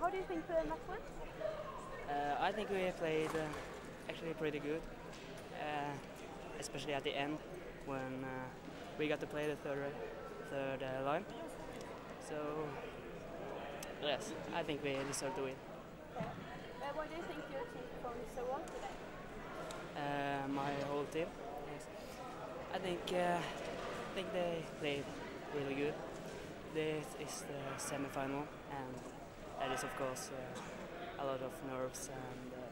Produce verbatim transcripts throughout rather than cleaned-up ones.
how do you think the match went? Uh, I think we played uh, actually pretty good, uh, especially at the end when uh, we got to play the third third uh, line. So yes, I think we deserve to win. Okay. Uh, why do you think your team performed so well today? Uh, my whole team, yes. I think uh, I think they played really good. This is the semifinal, and that is of course uh, a lot of nerves and uh,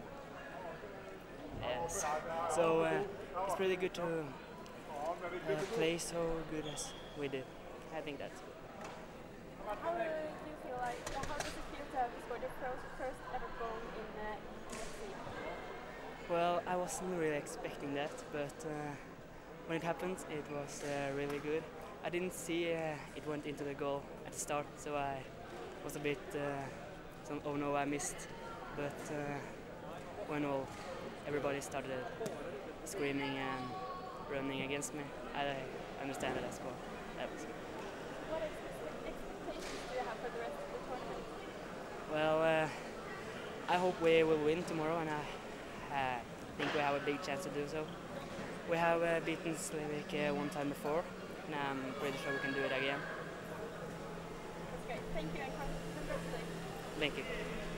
yes. So uh, it's pretty good to uh, play so good as we did. I think that's good. How do you feel like? How does it feel to have scored your first, first ever goal in uh, E F C? Well, I wasn't really expecting that, but uh, when it happened, it was uh, really good. I didn't see uh, it went into the goal at the start, so I was a bit, uh, some, oh no, I missed. But uh, when all everybody started screaming and running against me, I understand that I scored. That was good. What expectations do you have for the rest of the tournament? Well, uh, I hope we will win tomorrow, and I uh, think we have a big chance to do so. We have uh, beaten Slevik uh, one time before, and I'm pretty sure we can do it again. That's great. Thank you and congratulations. Thank you.